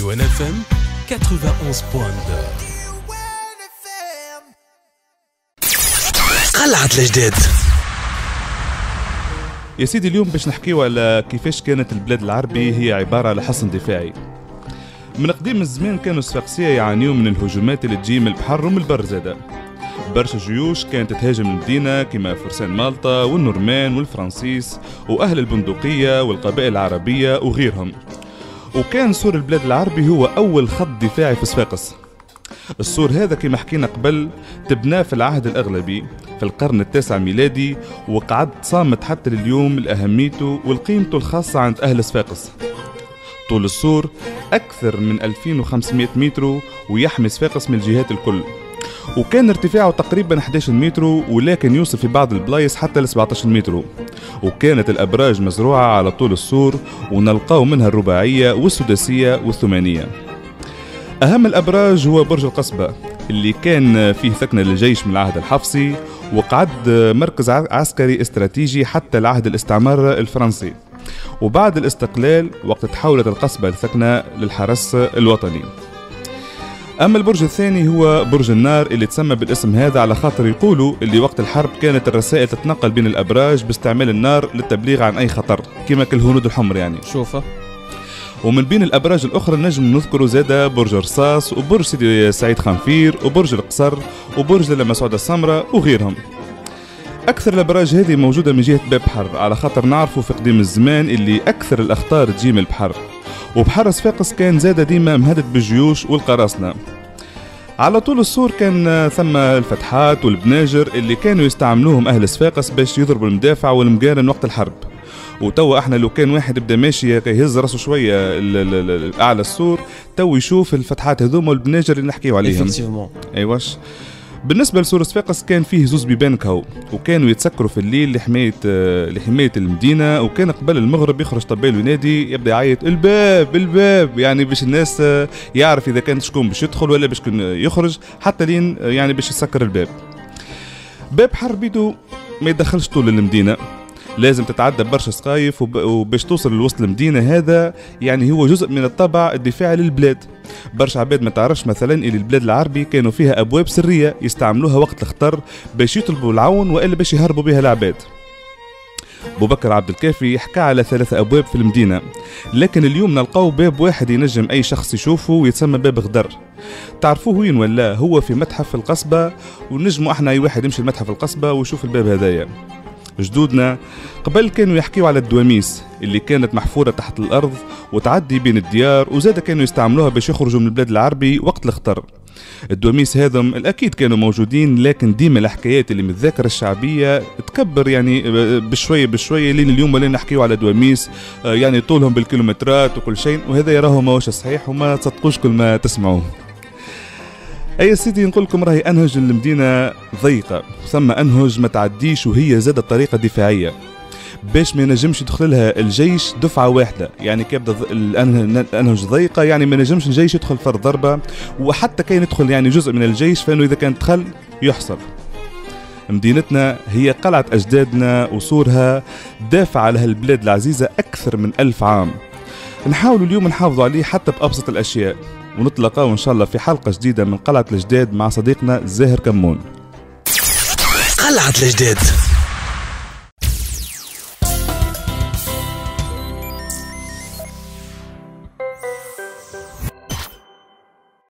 Douane FM 91.2. قلعة الجداد. يا سيدي اليوم باش نحكيو على كيفاش كانت البلاد العربي هي عبارة على حصن دفاعي. من قديم الزمان كانوا الصفاقسية يعانيوا من الهجومات اللي تجي من البحر ومن البر زادا. برشا جيوش كانت تهاجم المدينة كما فرسان مالطا والنورمان والفرنسيس وأهل البندقية والقبائل العربية وغيرهم. وكان سور البلاد العربي هو أول خط دفاعي في صفاقس. السور هذا كما حكينا قبل تبناه في العهد الأغلبي في القرن التاسع ميلادي، وقعد صامت حتى لليوم لأهميته والقيمته الخاصة عند أهل صفاقس. طول السور أكثر من 2500 متر ويحمي صفاقس من الجهات الكل، وكان ارتفاعه تقريبا 11 متر ولكن يوصل في بعض البلايص حتى ل 17 متر. وكانت الأبراج مزروعة على طول السور ونلقاو منها الرباعية والسداسية والثمانية. أهم الأبراج هو برج القصبة اللي كان فيه ثكنة للجيش من العهد الحفصي، وقعد مركز عسكري استراتيجي حتى العهد الاستعمار الفرنسي. وبعد الاستقلال وقت تحولت القصبة لثكنة للحرس الوطني. أما البرج الثاني هو برج النار اللي تسمى بالاسم هذا على خاطر يقولوا اللي وقت الحرب كانت الرسائل تتنقل بين الأبراج باستعمال النار للتبليغ عن أي خطر كما كالهنود الحمر يعني. شوفه. ومن بين الأبراج الأخرى نجم نذكروا زادا برج رصاص وبرج سيدي سعيد خنفير وبرج القصر وبرج لاله مسعودة السمراء وغيرهم. أكثر الأبراج هذه موجودة من جهة باب بحر على خاطر نعرفوا في قديم الزمان اللي أكثر الأخطار تجي من البحر، وبحر صفاقس كان زادا ديما مهدد بالجيوش والقراصنة. على طول السور كان ثم الفتحات والبناجر اللي كانوا يستعملوهم أهل صفاقس باش يضربوا المدافع والمقارن وقت الحرب. وتوا احنا لو كان واحد بدا ماشي يهز راسه شويه اعلى السور تو يشوف الفتحات هذوما والبناجر اللي نحكيو عليهم. ايواش. بالنسبه لسور صفاقس كان فيه زوز بيبان كهو، وكانوا يتسكروا في الليل لحمايه المدينه، وكان قبل المغرب يخرج طبال وينادي يبدا يعيط الباب الباب، يعني باش الناس يعرف اذا كان شكون باش يدخل ولا باش يخرج، حتى لين يعني باش يسكر الباب. باب حربيته ما يدخلش طول المدينه، لازم تتعدى برشا سقايف وباش توصل لوسط المدينة. هذا يعني هو جزء من الطابع الدفاعي للبلاد. برشا عباد ما تعرفش مثلا إلى البلاد العربي كانوا فيها أبواب سرية يستعملوها وقت الخطر باش يطلبوا العون وإلا باش يهربوا بها العباد. أبو بكر عبد الكافي حكى على 3 أبواب في المدينة، لكن اليوم نلقاو باب واحد ينجم أي شخص يشوفه ويتسمى باب غدر. تعرفوه وين ولا؟ هو في متحف القصبة، ونجموا احنا أي واحد يمشي لمتحف القصبة ويشوف الباب هذايا. جدودنا قبل كانوا يحكيوا على الدواميس اللي كانت محفورة تحت الأرض وتعدي بين الديار، وزاد كانوا يستعملوها باش يخرجوا من البلاد العربي وقت الخطر. الدواميس هذم الأكيد كانوا موجودين، لكن ديما الحكايات اللي من الذاكرة الشعبية تكبر يعني بشوية بشوية لين اليوم اللي نحكيوا على دواميس يعني طولهم بالكيلومترات وكل شيء، وهذا يراهو ماهوش صحيح وما تصدقوش كل ما تسمعوه. أي سيدي نقول لكم راهي أنهج المدينة ضيقة، ثم أنهج ما تعديش وهي زادت طريقة دفاعية باش ما ينجمش يدخل لها الجيش دفعة واحدة، يعني كيبدا الأنهج ضيقة يعني ما ينجمش الجيش يدخل فرد ضربة، وحتى كان يدخل يعني جزء من الجيش فإنه إذا كان دخل يحصر. مدينتنا هي قلعة أجدادنا وسورها دافع على هالبلاد العزيزة أكثر من 1000 عام. نحاولوا اليوم نحافظوا عليه حتى بأبسط الأشياء، ونتلاقاو إن شاء الله في حلقة جديدة من قلعة الجداد مع صديقنا زاهر كمون. قلعة الجداد.